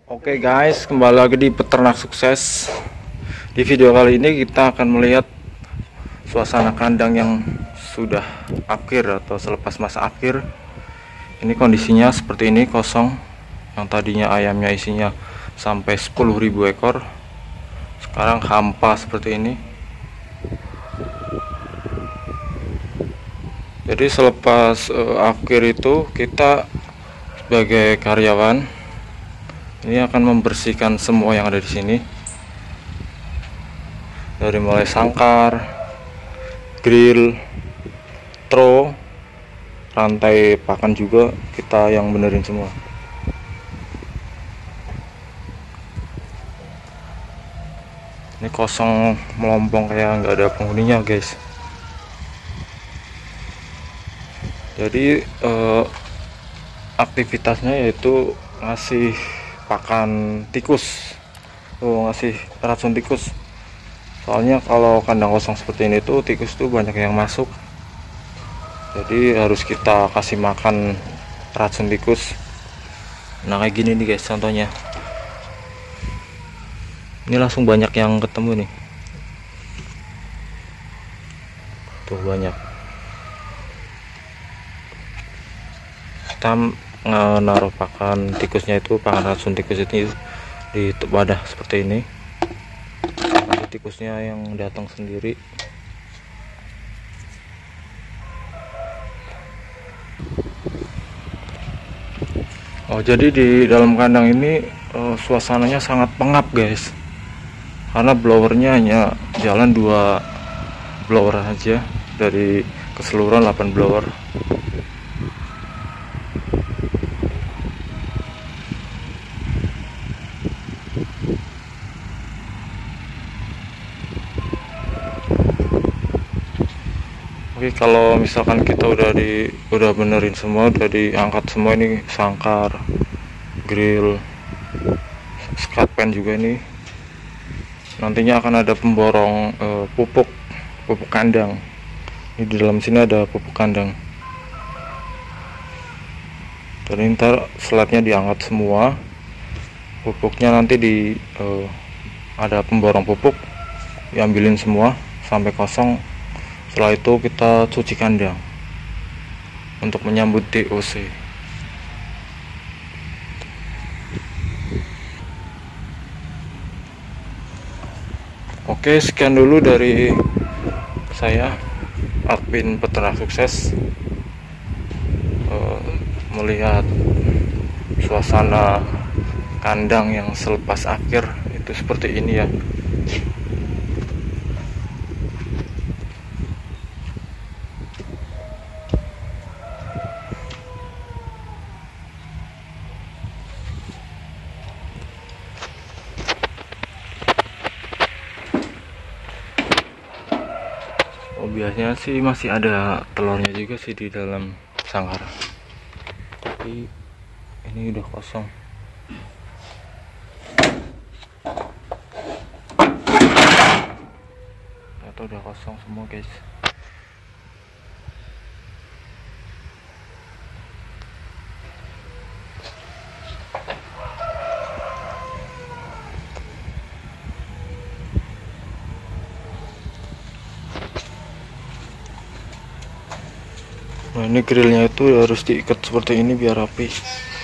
Oke guys, kembali lagi di Peternak Sukses. Di video kali ini kita akan melihat suasana kandang yang sudah akhir atau selepas masa akhir. Ini kondisinya seperti ini, kosong. Yang tadinya ayamnya isinya sampai 10.000 ekor, sekarang hampa seperti ini. Jadi selepas akhir itu, kita sebagai karyawan ini akan membersihkan semua yang ada di sini, dari mulai sangkar, grill, throw, rantai pakan juga kita yang benerin semua. Ini kosong melompong kayak nggak ada penghuninya guys. Jadi aktivitasnya yaitu ngasih pakan tikus, ngasih racun tikus. Soalnya kalau kandang kosong seperti ini tuh tikus tuh banyak yang masuk, jadi harus kita kasih makan racun tikus. Nah kayak gini nih guys contohnya. Ini langsung banyak yang ketemu nih, tuh banyak. Kita naruh pakan tikusnya itu, pakan racun tikus itu di wadah seperti ini. Nanti tikusnya yang datang sendiri. Oh jadi di dalam kandang ini suasananya sangat pengap guys, karena blowernya hanya jalan 2 blower aja dari keseluruhan 8 blower. Oke, kalau misalkan kita udah benerin semua, udah diangkat semua, ini sangkar, grill, skat pen juga ini. Nantinya akan ada pemborong pupuk kandang. Ini di dalam sini ada pupuk kandang. Dan ntar selatnya diangkat semua, pupuknya nanti ada pemborong pupuk, diambilin semua sampai kosong. Setelah itu kita cuci kandang untuk menyambut DOC. Oke, sekian dulu dari saya, admin Peternak Sukses, melihat suasana kandang yang selepas akhir itu seperti ini ya. Oh, biasanya sih masih ada telurnya juga sih di dalam sangkar, tapi ini udah kosong. Atau udah kosong semua guys. Nah ini grillnya itu harus diikat seperti ini biar rapi.